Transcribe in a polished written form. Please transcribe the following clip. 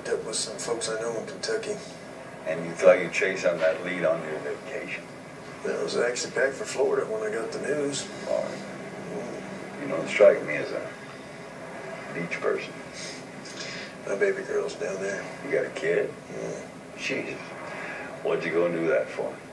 hooked up with some folks I know in Kentucky. And you thought you'd chase on that lead on your vacation? Well, I was actually packed for Florida when I got the news. Oh, you don't strike me as a beach person. My baby girl's down there. You got a kid? Yeah. Jesus. What'd you go and do that for?